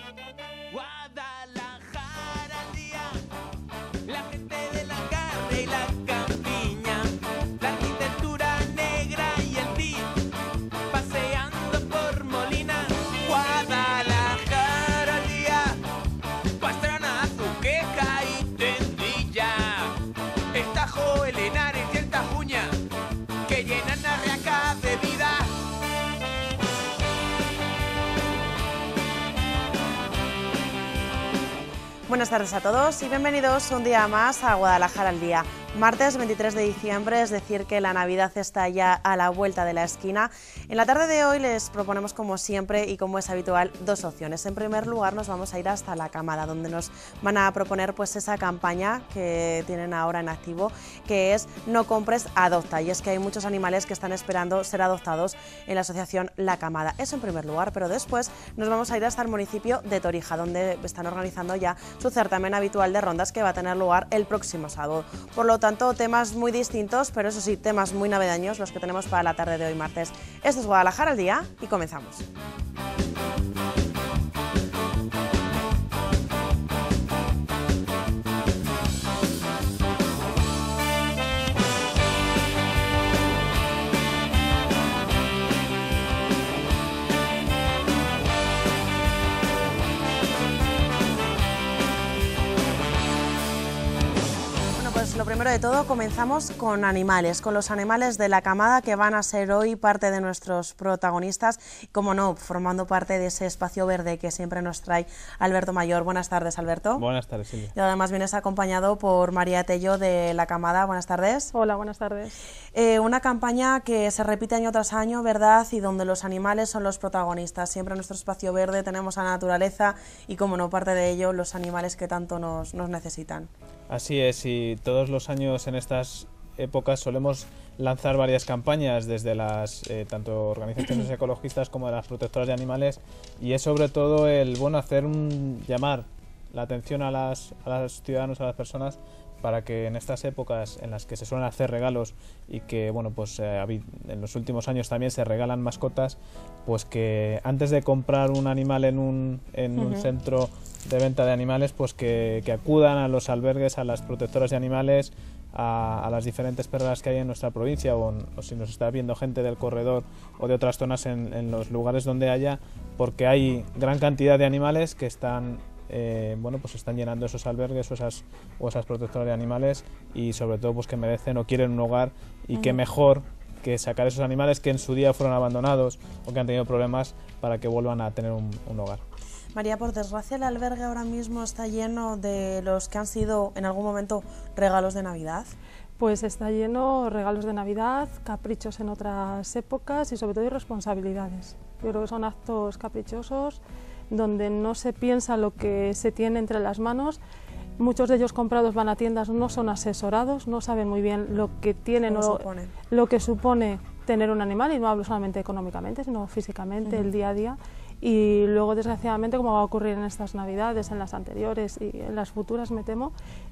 Guadalajara al día, la gente de la carne y la campiña, la arquitectura negra y el beat, paseando por Molina. Guadalajara al día, Pastrana, Azuqueca y Tendilla, el Tajo, el Henares y el Tajuña, que llenan Arriaca de vida. Buenas tardes a todos y bienvenidos un día más a Guadalajara al día. Martes 23 de diciembre, es decir que la Navidad está ya a la vuelta de la esquina. En la tarde de hoy les proponemos, como siempre y como es habitual, dos opciones. En primer lugar nos vamos a ir hasta La Camada, donde nos van a proponer pues esa campaña que tienen ahora en activo, que es No compres, adopta. Y es que hay muchos animales que están esperando ser adoptados en la asociación La Camada. Eso en primer lugar, pero después nos vamos a ir hasta el municipio de Torija, donde están organizando ya su certamen habitual de rondas que va a tener lugar el próximo sábado. Por lo tanto, temas muy distintos, pero eso sí, temas muy navideños los que tenemos para la tarde de hoy martes. Esto es Guadalajara al día y comenzamos. Lo primero de todo, comenzamos con animales, con los animales de La Camada, que van a ser hoy parte de nuestros protagonistas y, como no, formando parte de ese espacio verde que siempre nos trae Alberto Mayor. Buenas tardes, Alberto. Buenas tardes, Silvia. Y además vienes acompañado por María Tello de La Camada. Buenas tardes. Hola, buenas tardes. Una campaña que se repite año tras año, ¿verdad? Y donde los animales son los protagonistas. Siempre en nuestro espacio verde tenemos a la naturaleza y, como no, parte de ello, los animales que tanto nos necesitan. Así es, y todos los años en estas épocas solemos lanzar varias campañas desde las tanto organizaciones ecologistas como de las protectoras de animales, y es sobre todo el llamar la atención a los ciudadanos, a las personas, para que en estas épocas en las que se suelen hacer regalos y que en los últimos años también se regalan mascotas, pues que antes de comprar un animal en un centro de venta de animales, pues que acudan a los albergues, a las protectoras de animales, a las diferentes perreras que hay en nuestra provincia, o si nos está viendo gente del corredor o de otras zonas, en los lugares donde haya, porque hay gran cantidad de animales que están están llenando esos albergues o esas protectoras de animales, y sobre todo pues que merecen o quieren un hogar, y qué mejor que sacar esos animales que en su día fueron abandonados o que han tenido problemas, para que vuelvan a tener un hogar. María, por desgracia el albergue ahora mismo está lleno de los que han sido en algún momento regalos de Navidad. Pues está lleno regalos de Navidad, caprichos en otras épocas y sobre todo irresponsabilidades. Yo creo que son actos caprichosos donde no se piensa lo que se tiene entre las manos. Muchos de ellos comprados van a tiendas, no son asesorados, no saben muy bien lo que tienen o lo que supone tener un animal, y no hablo solamente económicamente, sino físicamente, el día a día. Y luego, desgraciadamente, como va a ocurrir en estas Navidades, en las anteriores y en las futuras, me temo,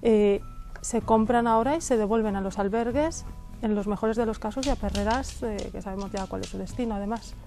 se compran ahora y se devuelven a los albergues, en los mejores de los casos, y a perreras que sabemos ya cuál es su destino, además.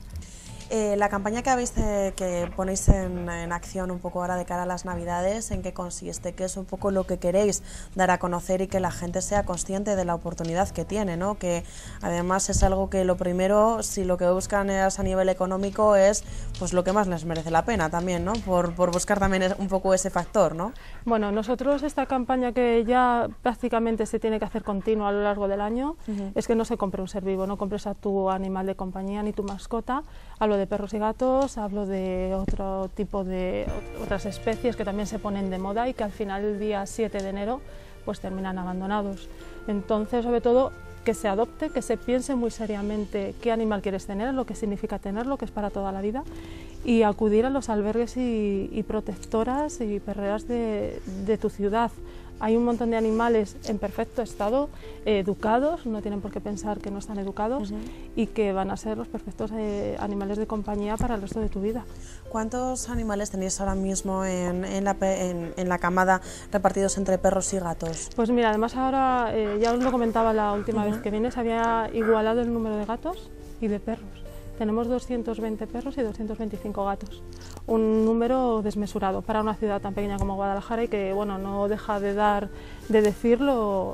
La campaña que ponéis en acción un poco ahora de cara a las Navidades, ¿en qué consiste? ¿Qué es un poco lo que queréis dar a conocer y que la gente sea consciente de la oportunidad que tiene, ¿no? Que además es algo que lo primero, si lo que buscan es a nivel económico, es pues lo que más les merece la pena también, ¿no? Por buscar también un poco ese factor, ¿no? Bueno, nosotros esta campaña, que ya prácticamente se tiene que hacer continua a lo largo del año, es que no se compre un ser vivo, no compres a tu animal de compañía ni tu mascota. Hablo de perros y gatos, hablo de otro tipo de otras especies que también se ponen de moda y que al final, el día 7 de enero, pues terminan abandonados. Entonces, sobre todo, que se adopte, que se piense muy seriamente qué animal quieres tener, lo que significa tenerlo, que es para toda la vida, y acudir a los albergues y protectoras y perreras de tu ciudad. Hay un montón de animales en perfecto estado, educados, no tienen por qué pensar que no están educados, y que van a ser los perfectos animales de compañía para el resto de tu vida. ¿Cuántos animales tenéis ahora mismo en la camada repartidos entre perros y gatos? Pues mira, además ahora, ya os lo comentaba la última vez que vine, se había igualado el número de gatos y de perros. tenemos 220 perros y 225 gatos. Un número desmesurado para una ciudad tan pequeña como Guadalajara y que, bueno, no deja de decirlo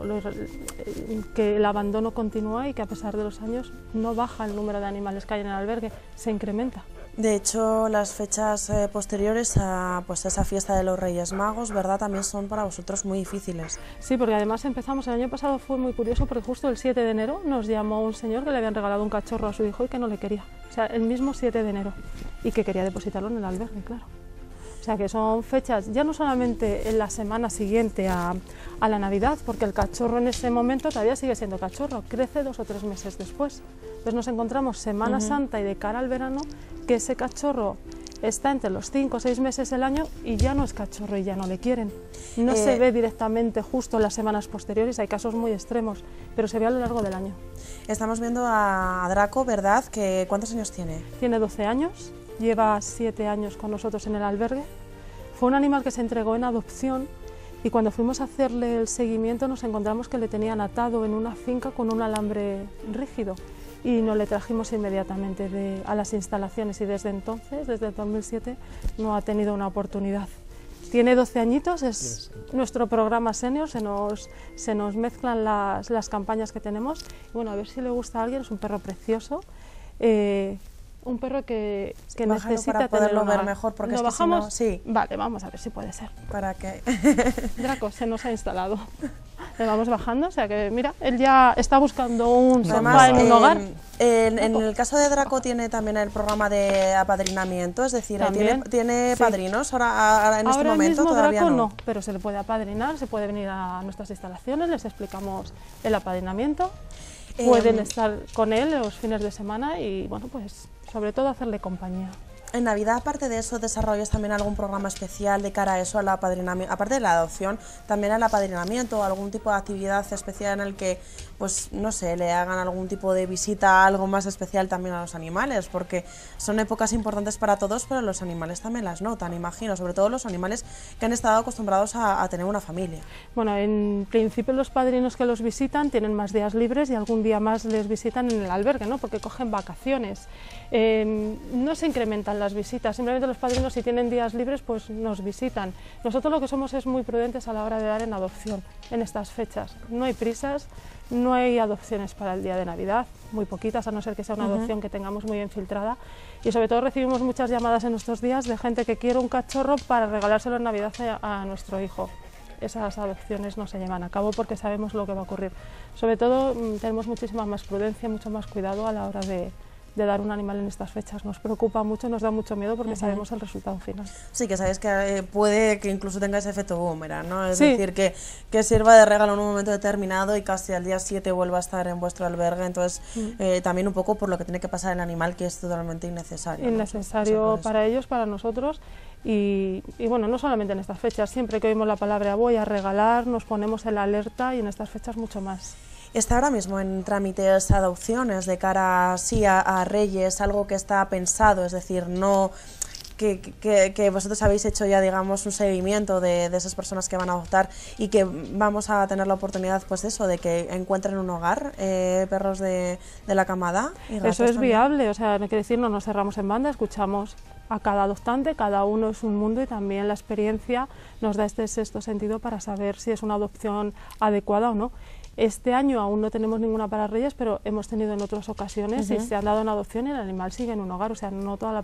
que el abandono continúa y que a pesar de los años no baja el número de animales que hay en el albergue, se incrementa. De hecho, las fechas posteriores a pues, esa fiesta de los Reyes Magos, ¿verdad?, también son para vosotros muy difíciles. Sí, porque además empezamos, el año pasado fue muy curioso porque justo el 7 de enero nos llamó un señor que le habían regalado un cachorro a su hijo y que no le quería. O sea, el mismo 7 de enero y que quería depositarlo en el albergue, claro. O sea, que son fechas ya no solamente en la semana siguiente a la Navidad, porque el cachorro en ese momento todavía sigue siendo cachorro, crece 2 o 3 meses después. Entonces nos encontramos Semana Santa y de cara al verano que ese cachorro está entre los 5 o 6 meses del año y ya no es cachorro y ya no le quieren. No se ve directamente justo en las semanas posteriores, hay casos muy extremos, pero se ve a lo largo del año. Estamos viendo a Draco, ¿verdad? ¿Cuántos años tiene? Tiene 12 años, lleva 7 años con nosotros en el albergue. Fue un animal que se entregó en adopción y cuando fuimos a hacerle el seguimiento nos encontramos que le tenían atado en una finca con un alambre rígido y nos le trajimos inmediatamente a las instalaciones y desde entonces, desde el 2007, no ha tenido una oportunidad. Tiene 12 añitos, es nuestro programa senior, se nos mezclan las campañas que tenemos. Y bueno, a ver si le gusta a alguien, es un perro precioso. Un perro que necesita para poderlo ver mejor, porque ¿lo es que bajamos? Si no, sí. Vale, vamos a ver si puede ser. ¿Para qué? Draco se nos ha instalado. Le vamos bajando, o sea que mira, él ya está buscando un sofá en un hogar. En el caso de Draco tiene también el programa de apadrinamiento, es decir, ¿tiene padrinos ahora en este momento? Mismo Todavía Draco no, pero se le puede apadrinar, se puede venir a nuestras instalaciones, les explicamos el apadrinamiento, pueden estar con él los fines de semana y bueno, pues sobre todo hacerle compañía. En Navidad, aparte de eso, ¿desarrollas también algún programa especial de cara a eso, al apadrinamiento, aparte de la adopción, también al apadrinamiento, algún tipo de actividad especial en el que, pues, no sé, le hagan algún tipo de visita, algo más especial también a los animales? Porque son épocas importantes para todos, pero los animales también las notan, imagino, sobre todo los animales que han estado acostumbrados a tener una familia. Bueno, en principio los padrinos que los visitan tienen más días libres y algún día más les visitan en el albergue, ¿no?, porque cogen vacaciones. No se incrementan las visitas, simplemente los padrinos si tienen días libres pues nos visitan. Nosotros lo que somos es muy prudentes a la hora de dar en adopción en estas fechas. No hay prisas, no hay adopciones para el día de Navidad, muy poquitas, a no ser que sea una adopción que tengamos muy bien filtrada. Y sobre todo recibimos muchas llamadas en estos días de gente que quiere un cachorro para regalárselo en Navidad a nuestro hijo. Esas adopciones no se llevan a cabo porque sabemos lo que va a ocurrir. Sobre todo tenemos muchísima más prudencia, mucho más cuidado a la hora de dar un animal en estas fechas. Nos preocupa mucho, nos da mucho miedo porque sabemos el resultado final. Sí, que sabéis que puede que incluso tenga ese efecto boomerang, ¿no? Es decir, que sirva de regalo en un momento determinado y casi al día 7 vuelva a estar en vuestro albergue. Entonces, también un poco por lo que tiene que pasar el animal, que es totalmente innecesario. Innecesario, ¿no? Para ellos, para nosotros. Y bueno, no solamente en estas fechas, siempre que oímos la palabra voy a regalar, nos ponemos en la alerta y en estas fechas mucho más. ¿Está ahora mismo en trámites adopciones de cara a Reyes, algo que está pensado, es decir, no que vosotros habéis hecho ya, digamos, un seguimiento de esas personas que van a adoptar y que vamos a tener la oportunidad, pues eso, de que encuentren un hogar, perros de la camada? Y eso es viable, o sea, no quiere decir, no nos cerramos en banda, escuchamos a cada adoptante, cada uno es un mundo y también la experiencia nos da este sexto sentido para saber si es una adopción adecuada o no. Este año aún no tenemos ninguna para Reyes, pero hemos tenido en otras ocasiones y se han dado en adopción y el animal sigue en un hogar. O sea, no todas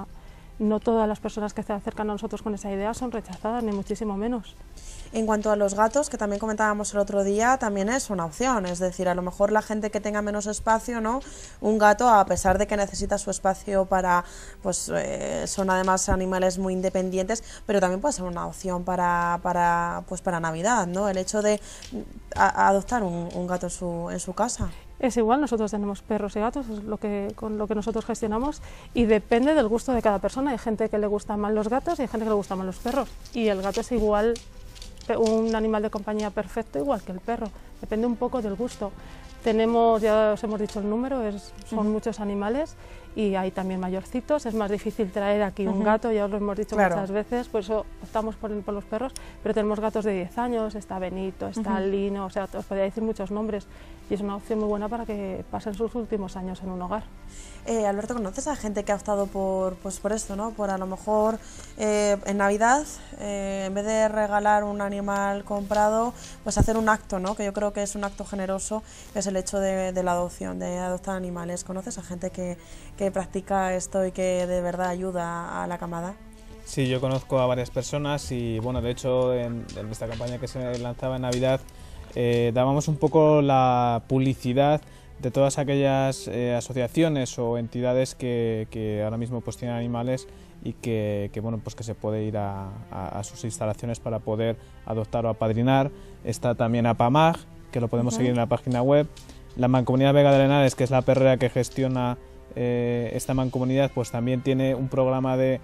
las personas que se acercan a nosotros con esa idea son rechazadas, ni muchísimo menos. En cuanto a los gatos, que también comentábamos el otro día, también es una opción, es decir, a lo mejor la gente que tenga menos espacio, ¿no? Un gato, a pesar de que necesita su espacio para, pues son además animales muy independientes, pero también puede ser una opción para Navidad, ¿no? El hecho de adoptar un gato en su casa. Es igual, nosotros tenemos perros y gatos, es con lo que nosotros gestionamos y depende del gusto de cada persona. Hay gente que le gustan más los gatos y hay gente que le gustan más los perros. Y el gato es igual, un animal de compañía perfecto, igual que el perro. Depende un poco del gusto. Tenemos, ya os hemos dicho el número, son muchos animales y hay también mayorcitos. Es más difícil traer aquí un gato, ya os lo hemos dicho muchas veces, por eso optamos por los perros, pero tenemos gatos de 10 años, está Benito, está Lino, o sea, os podría decir muchos nombres, y es una opción muy buena para que pasen sus últimos años en un hogar. Alberto, ¿conoces a gente que ha optado por esto, ¿no? Por a lo mejor en Navidad, en vez de regalar un animal comprado, pues hacer un acto, ¿no? Que yo creo que es un acto generoso, que es el hecho de la adopción, de adoptar animales. ¿Conoces a gente que practica esto y que de verdad ayuda a la camada? Sí, yo conozco a varias personas y, bueno, de hecho, en esta campaña que se lanzaba en Navidad, dábamos un poco la publicidad de todas aquellas asociaciones o entidades que ahora mismo pues tienen animales y que bueno, pues que se puede ir a sus instalaciones para poder adoptar o apadrinar. Está también APAMAG, que lo podemos seguir en la página web. La Mancomunidad Vega de Arenales, que es la perrera que gestiona esta mancomunidad, pues también tiene un programa de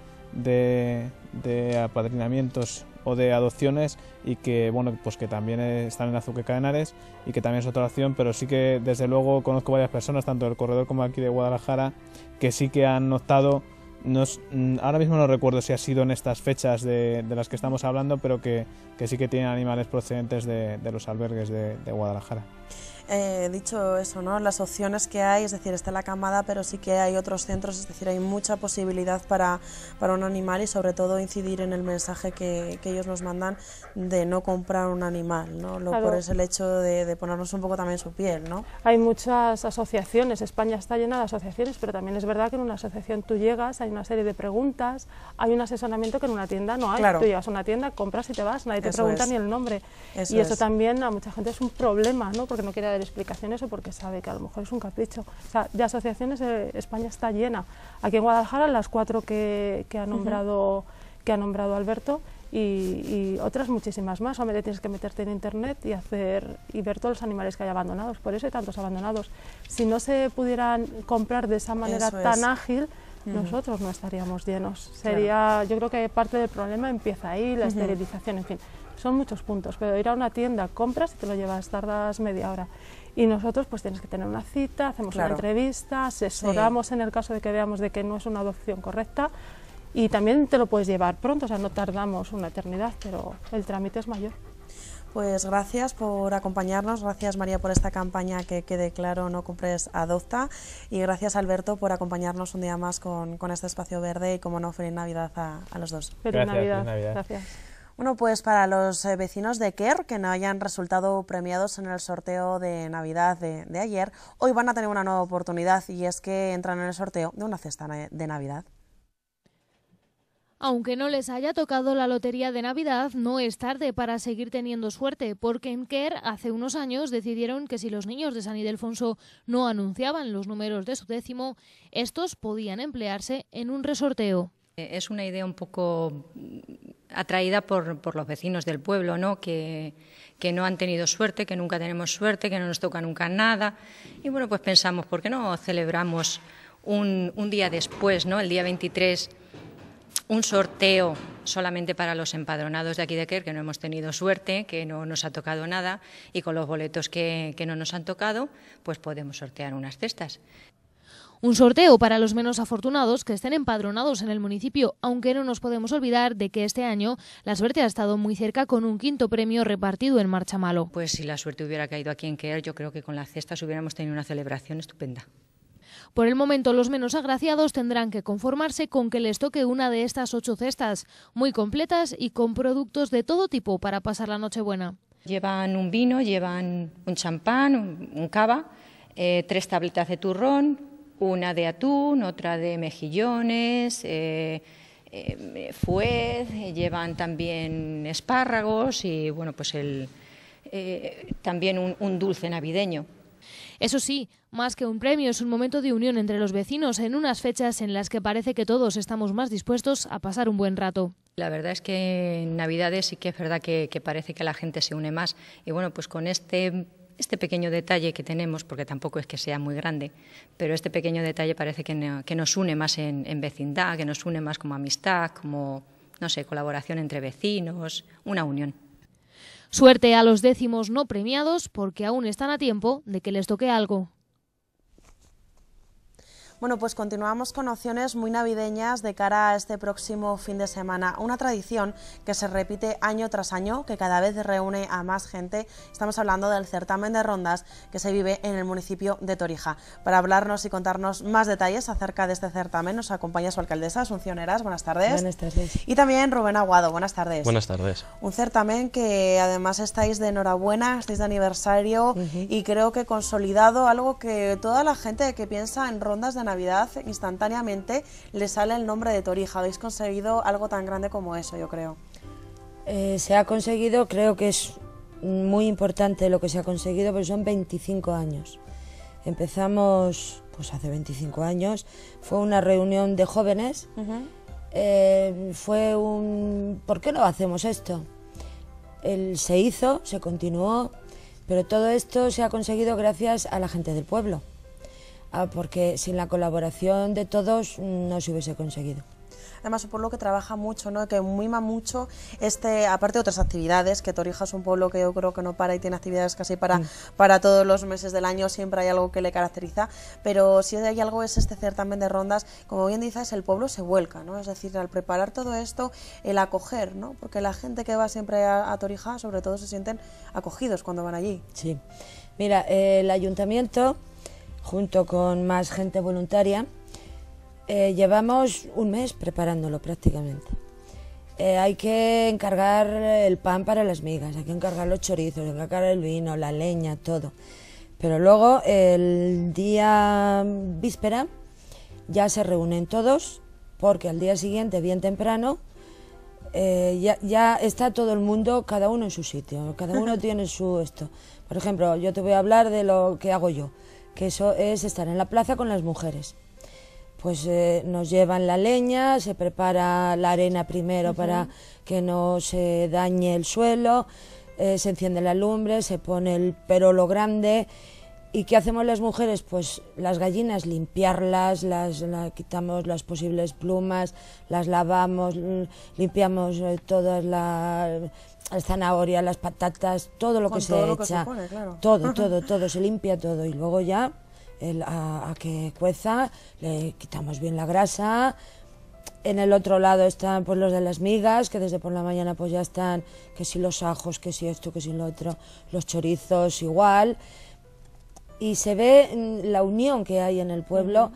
apadrinamientos o de adopciones, y que bueno, pues que también están en Azuqueca de Henares y que también es otra opción, pero sí que desde luego conozco varias personas, tanto del corredor como aquí de Guadalajara, que sí que han optado. Ahora mismo no recuerdo si ha sido en estas fechas de las que estamos hablando, pero que sí que tienen animales procedentes de los albergues de Guadalajara. Dicho eso, ¿no? Las opciones que hay, es decir, está la camada, pero sí que hay otros centros, es decir, hay mucha posibilidad para un animal, y sobre todo incidir en el mensaje que ellos nos mandan de no comprar un animal, ¿no? Claro. Por ese hecho de ponernos un poco también su piel, ¿no? Hay muchas asociaciones, España está llena de asociaciones, pero también es verdad que en una asociación tú llegas, hay una serie de preguntas, hay un asesoramiento que en una tienda no hay. Claro. Tú llegas a una tienda, compras y te vas, nadie te Eso pregunta es. ni el nombre. Eso y eso es. también a mucha gente es un problema, ¿no? Porque no quiere dar explicaciones o porque sabe que a lo mejor es un capricho. O sea, de asociaciones España está llena. Aquí en Guadalajara las 4 que ha nombrado Alberto, y otras muchísimas más. Solamente tienes que meterte en internet y ver todos los animales que hay abandonados. Por eso hay tantos abandonados. Si no se pudieran comprar de esa manera tan ágil, nosotros no estaríamos llenos. Sería, yo creo que parte del problema empieza ahí, la esterilización, en fin. Son muchos puntos, pero ir a una tienda, compras y te lo llevas, tardas media hora. Y nosotros pues tienes que tener una cita, hacemos una entrevista, asesoramos en el caso de que veamos de que no es una adopción correcta, y también te lo puedes llevar pronto, o sea, no tardamos una eternidad, pero el trámite es mayor. Pues gracias por acompañarnos, gracias María por esta campaña Que quede claro, no compres, adopta, y gracias Alberto por acompañarnos un día más con este espacio verde, y como no, feliz Navidad a los dos. Feliz Navidad. Gracias. Bueno, pues para los vecinos de Quer que no hayan resultado premiados en el sorteo de Navidad de ayer, hoy van a tener una nueva oportunidad, y es que entran en el sorteo de una cesta de Navidad. Aunque no les haya tocado la lotería de Navidad, no es tarde para seguir teniendo suerte, porque en Quer hace unos años decidieron que si los niños de San Ildefonso no anunciaban los números de su décimo, estos podían emplearse en un resorteo. Es una idea un poco atraída por los vecinos del pueblo, ¿no? Que no han tenido suerte, que nunca tenemos suerte, que no nos toca nunca nada. Y bueno, pues pensamos, ¿por qué no celebramos un día después, ¿no? El día 23, un sorteo solamente para los empadronados de aquí de Quer, que no hemos tenido suerte, que no nos ha tocado nada, y con los boletos que no nos han tocado, pues podemos sortear unas cestas. Un sorteo para los menos afortunados que estén empadronados en el municipio, aunque no nos podemos olvidar de que este año la suerte ha estado muy cerca, con un quinto premio repartido en Marchamalo. Pues si la suerte hubiera caído aquí en Quer, yo creo que con las cestas hubiéramos tenido una celebración estupenda. Por el momento, los menos agraciados tendrán que conformarse con que les toque una de estas 8 cestas, muy completas y con productos de todo tipo para pasar la Nochebuena. Llevan un vino, llevan un champán, un cava, 3 tabletas de turrón, una de atún, otra de mejillones, fuet, llevan también espárragos y bueno, pues también un dulce navideño. Eso sí, más que un premio, es un momento de unión entre los vecinos en unas fechas en las que parece que todos estamos más dispuestos a pasar un buen rato. La verdad es que en Navidades sí que es verdad que parece que la gente se une más, y bueno, pues con este pequeño detalle que tenemos, porque tampoco es que sea muy grande, pero este pequeño detalle parece que nos une más en vecindad, que nos une más como amistad, como, no sé, colaboración entre vecinos, una unión. Suerte a los décimos no premiados, porque aún están a tiempo de que les toque algo. Bueno, pues continuamos con opciones muy navideñas de cara a este próximo fin de semana. Una tradición que se repite año tras año, que cada vez reúne a más gente. Estamos hablando del certamen de rondas que se vive en el municipio de Torija. Para hablarnos y contarnos más detalles acerca de este certamen nos acompaña su alcaldesa, Asunción Heras. Buenas tardes. Buenas tardes. Y también Rubén Aguado. Buenas tardes. Buenas tardes. Un certamen que además estáis de enhorabuena, estáis de aniversario y creo que consolidado algo que toda la gente que piensa en rondas de Navidad instantáneamente le sale el nombre de Torija. Habéis conseguido algo tan grande como eso, yo creo. Se ha conseguido, creo que es muy importante lo que se ha conseguido, porque son 25 años. Empezamos pues hace 25 años, fue una reunión de jóvenes, fue un ¿por qué no hacemos esto? Se hizo, se continuó, pero todo esto se ha conseguido gracias a la gente del pueblo. Porque sin la colaboración de todos no se hubiese conseguido. Además, un pueblo que trabaja mucho, ¿no? Que mima mucho, aparte de otras actividades, que Torija es un pueblo que yo creo que no para y tiene actividades casi para todos los meses del año, siempre hay algo que le caracteriza, pero si hay algo es este certamen de rondas, como bien dices, el pueblo se vuelca, ¿no? Es decir, al preparar todo esto, el acoger, ¿no? Porque la gente que va siempre a Torija, sobre todo se sienten acogidos cuando van allí. Sí, mira, el ayuntamiento, junto con más gente voluntaria, llevamos un mes preparándolo prácticamente. Hay que encargar el pan para las migas, hay que encargar los chorizos, hay que encargar el vino, la leña, todo. Pero luego, el día víspera, ya se reúnen todos, porque al día siguiente, bien temprano, ya está todo el mundo, cada uno en su sitio, cada uno tiene su esto. Por ejemplo, yo te voy a hablar de lo que hago yo, que eso es estar en la plaza con las mujeres. Pues nos llevan la leña, se prepara la arena primero para que no se dañe el suelo, se enciende la lumbre, se pone el perolo grande. ¿Y qué hacemos las mujeres? Pues las gallinas, limpiarlas, quitamos las posibles plumas, las lavamos, limpiamos todas las zanahorias, las patatas, todo lo que se echa, todo, se limpia todo y luego ya a que cueza le quitamos bien la grasa. En el otro lado están pues los de las migas, que desde por la mañana pues ya están, que si los ajos, que si esto, que si lo otro, los chorizos igual. Y se ve la unión que hay en el pueblo,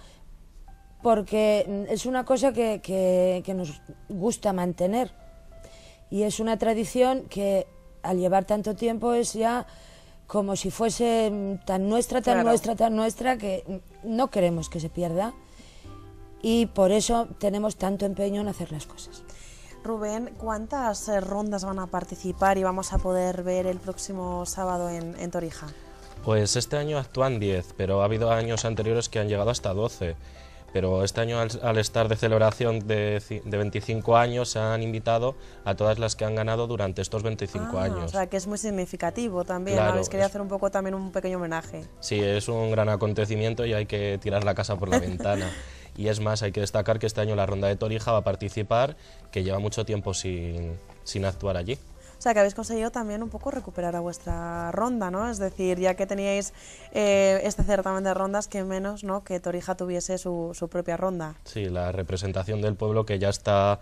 porque es una cosa que nos gusta mantener. Y es una tradición que al llevar tanto tiempo es ya como si fuese tan nuestra, que no queremos que se pierda. Y por eso tenemos tanto empeño en hacer las cosas. Rubén, ¿cuántas rondas van a participar y vamos a poder ver el próximo sábado en Torija? Pues este año actúan 10, pero ha habido años anteriores que han llegado hasta 12. Pero este año, al estar de celebración de 25 años, se han invitado a todas las que han ganado durante estos 25 años. O sea, que es muy significativo también, claro, ¿no? Les quería hacer un poco también un pequeño homenaje. Sí, es un gran acontecimiento y hay que tirar la casa por la ventana. Y es más, hay que destacar que este año la Ronda de Torija va a participar, que lleva mucho tiempo sin actuar allí. O sea, que habéis conseguido también un poco recuperar a vuestra ronda, ¿no? Es decir, ya que teníais este certamen de rondas, que menos, ¿no?, que Torija tuviese su propia ronda. Sí, la representación del pueblo que ya está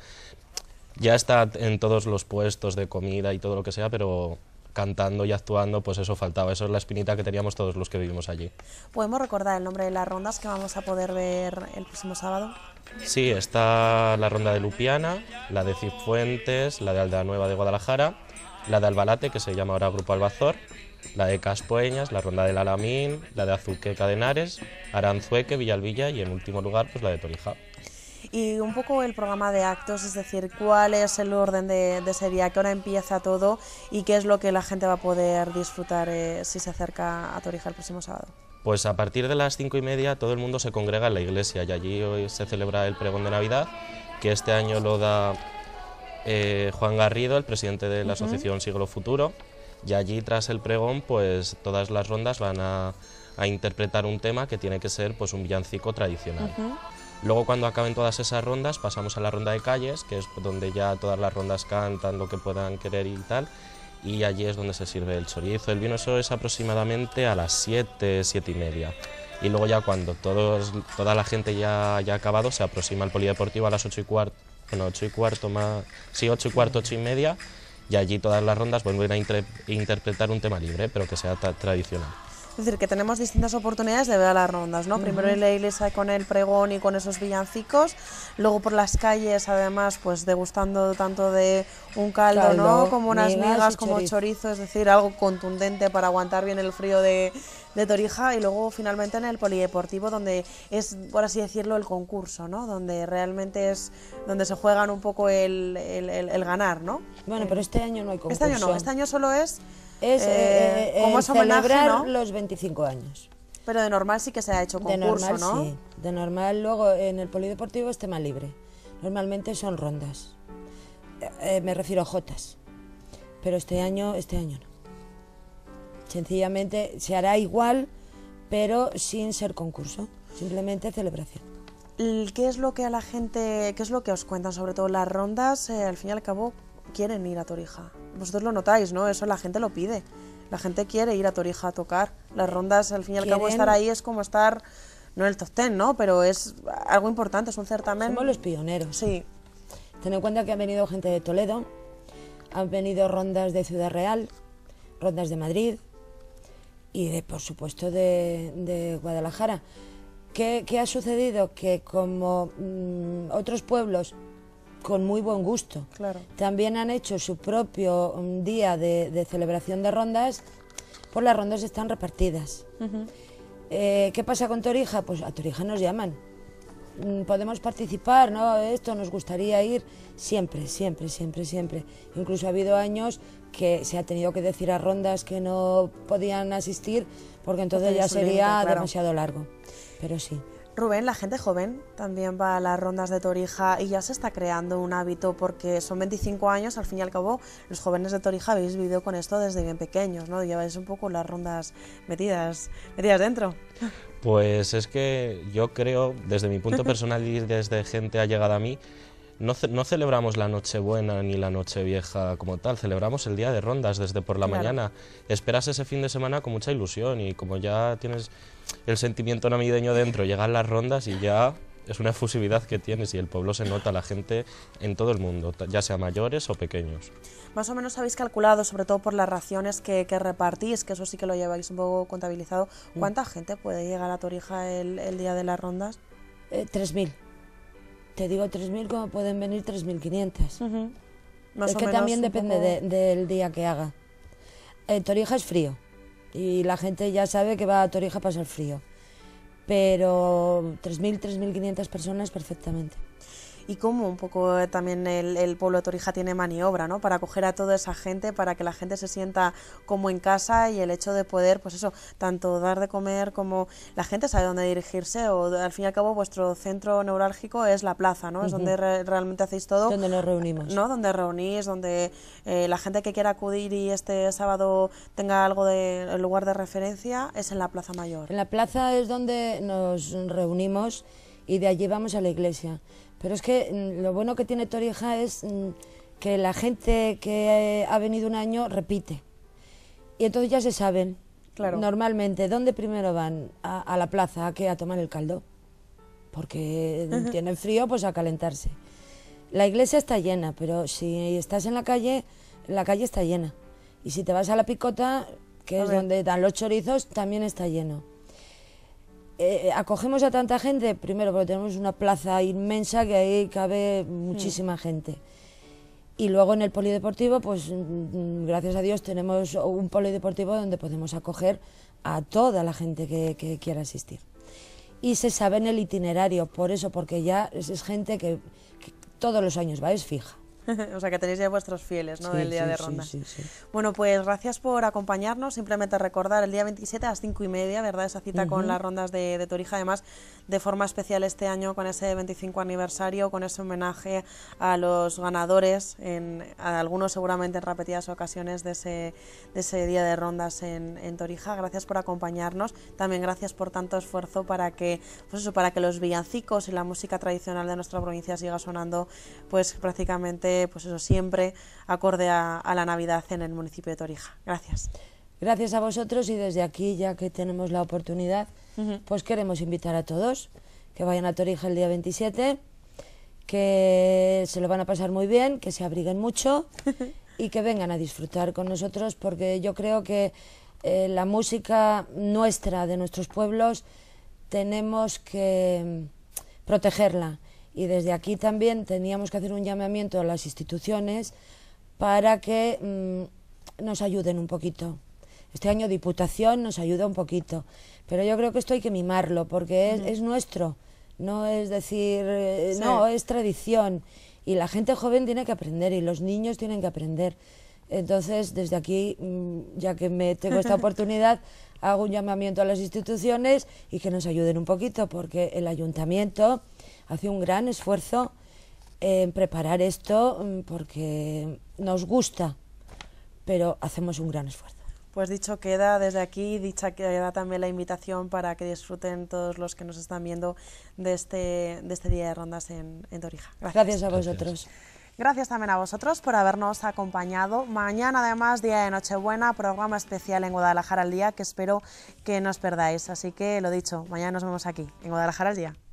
en todos los puestos de comida y todo lo que sea, pero cantando y actuando, pues eso faltaba. Eso es la espinita que teníamos todos los que vivimos allí. ¿Podemos recordar el nombre de las rondas que vamos a poder ver el próximo sábado? Sí, está la ronda de Lupiana, la de Cifuentes, la de Aldea Nueva de Guadalajara, la de Albalate, que se llama ahora Grupo Albazor, la de Caspueñas, la ronda del Alamín, la de Azuqueca de Henares, Aranzueque, Villalvilla y en último lugar pues la de Torija. Y un poco el programa de actos, es decir, cuál es el orden de ese día, qué hora empieza todo y qué es lo que la gente va a poder disfrutar si se acerca a Torija el próximo sábado. Pues a partir de las 5:30 todo el mundo se congrega en la iglesia y allí hoy se celebra el pregón de Navidad, que este año lo da Juan Garrido, el presidente de la asociación Siglo Futuro, y allí tras el pregón pues todas las rondas van a interpretar un tema que tiene que ser pues un villancico tradicional. Luego cuando acaben todas esas rondas pasamos a la ronda de calles, que es donde ya todas las rondas cantan lo que puedan querer y tal, y allí es donde se sirve el chorizo, el vino. Eso es aproximadamente a las 7, 7:30. y luego ya cuando toda la gente ya haya acabado, se aproxima al polideportivo a las 8:15, bueno, 8:15 más, sí, 8:15, 8:30, y allí todas las rondas vuelven a interpretar un tema libre, pero que sea tradicional. Es decir, que tenemos distintas oportunidades de ver a las rondas, ¿no? Primero en la iglesia con el pregón y con esos villancicos, luego por las calles, además, pues degustando tanto de un caldo, ¿no? Como unas migas, como chorizo, es decir, algo contundente para aguantar bien el frío de Torija, y luego finalmente en el polideportivo, donde es, por así decirlo, el concurso, ¿no? Donde realmente es donde se juegan un poco el ganar, ¿no? Bueno, pero este año no hay concurso. Este año no, este año solo es como celebrar, ¿no?, los 25 años. Pero de normal sí que se ha hecho concurso, de normal, ¿no? Sí, de normal. Luego en el polideportivo es tema libre. Normalmente son rondas. Me refiero a jotas. Pero este año no. Sencillamente se hará igual, pero sin ser concurso. Simplemente celebración. ¿Qué es lo que a la gente, qué es lo que os cuentan? Sobre todo las rondas, al fin y al cabo, quieren ir a Torija. Vosotros lo notáis, ¿no? Eso la gente lo pide. La gente quiere ir a Torija a tocar. Las rondas, al fin y al cabo, estar ahí es como estar, no en el top 10, ¿no? Pero es algo importante, es un certamen. Somos los pioneros. Sí. Ten en cuenta que han venido gente de Toledo, han venido rondas de Ciudad Real, rondas de Madrid y, por supuesto, de Guadalajara. ¿Qué ha sucedido? Que como otros pueblos con muy buen gusto, claro, también han hecho su propio día de celebración de rondas, pues las rondas están repartidas. ¿Qué pasa con Torija? Pues a Torija nos llaman. Podemos participar, ¿no? Esto nos gustaría ir siempre, siempre, siempre, siempre. Incluso ha habido años que se ha tenido que decir a rondas que no podían asistir porque entonces ya sería demasiado largo. Pero sí. Rubén, la gente joven también va a las rondas de Torija y ya se está creando un hábito porque son 25 años, al fin y al cabo los jóvenes de Torija habéis vivido con esto desde bien pequeños, ¿no? Lleváis un poco las rondas metidas dentro. Pues es que yo creo, desde mi punto personal y desde gente allegada a mí, no celebramos la Nochebuena ni la Nochevieja como tal, celebramos el día de rondas desde por la mañana. Esperas ese fin de semana con mucha ilusión y como ya tienes el sentimiento navideño dentro, llegan las rondas y ya es una efusividad que tienes y el pueblo se nota, la gente en todo el mundo, ya sea mayores o pequeños. Más o menos habéis calculado, sobre todo por las raciones que repartís, que eso sí que lo lleváis un poco contabilizado, ¿cuánta gente puede llegar a Torija el día de las rondas? 3.000. Te digo 3.000 como pueden venir 3.500. Más es o que menos también depende del día que haga. Torija es frío y la gente ya sabe que va a Torija a pasar frío. Pero 3.000, 3.500 personas perfectamente. Y cómo un poco también el pueblo de Torija tiene maniobra, ¿no? Para acoger a toda esa gente, para que la gente se sienta como en casa y el hecho de poder, pues eso, tanto dar de comer como la gente sabe dónde dirigirse o al fin y al cabo vuestro centro neurálgico es la plaza, ¿no? Es donde realmente hacéis todo. Donde nos reunimos. ¿No? Donde reunís, donde la gente que quiera acudir y este sábado tenga algo de lugar de referencia es en la Plaza Mayor. En la plaza es donde nos reunimos y de allí vamos a la iglesia. Pero es que lo bueno que tiene Torija es que la gente que ha venido un año repite. Y entonces ya se saben, normalmente, ¿dónde primero van? A la plaza, ¿a qué? A tomar el caldo. Porque tienen frío, pues a calentarse. La iglesia está llena, pero si estás en la calle está llena. Y si te vas a la Picota, que es donde dan los chorizos, también está lleno. Acogemos a tanta gente, primero porque tenemos una plaza inmensa que ahí cabe muchísima gente. Y luego en el polideportivo, pues gracias a Dios tenemos un polideportivo donde podemos acoger a toda la gente que quiera asistir. Y se sabe en el itinerario, por eso, porque ya es gente que todos los años va, es fija. O sea que tenéis ya vuestros fieles, ¿no? Sí, del día de ronda. Sí. Bueno, pues gracias por acompañarnos. Simplemente recordar el día 27 a las 5:30, ¿verdad? Esa cita con las rondas de Torija. Además, de forma especial este año con ese 25 aniversario, con ese homenaje a los ganadores, a algunos seguramente en repetidas ocasiones de ese día de rondas en Torija. Gracias por acompañarnos. También gracias por tanto esfuerzo para que los villancicos y la música tradicional de nuestra provincia siga sonando, pues prácticamente, pues eso, siempre acorde a la Navidad en el municipio de Torija. Gracias. gracias a vosotros, y desde aquí, ya que tenemos la oportunidad, pues queremos invitar a todos que vayan a Torija el día 27, que se lo van a pasar muy bien, que se abriguen mucho y que vengan a disfrutar con nosotros, porque yo creo que la música nuestra, de nuestros pueblos, tenemos que protegerla, y desde aquí también teníamos que hacer un llamamiento a las instituciones para que nos ayuden un poquito. Este año Diputación nos ayuda un poquito, pero yo creo que esto hay que mimarlo, porque es nuestro, no es decir, no, es tradición, y la gente joven tiene que aprender, y los niños tienen que aprender. Entonces, desde aquí, ya que tengo esta oportunidad, hago un llamamiento a las instituciones y que nos ayuden un poquito, porque el ayuntamiento hace un gran esfuerzo en preparar esto, porque nos gusta, pero hacemos un gran esfuerzo. Pues dicho queda desde aquí, dicha queda también la invitación para que disfruten todos los que nos están viendo de este día de rondas en Torija. Gracias a vosotros. Gracias también a vosotros por habernos acompañado. Mañana, además, día de Nochebuena, programa especial en Guadalajara al Día, que espero que no os perdáis. Así que, lo dicho, mañana nos vemos aquí, en Guadalajara al Día.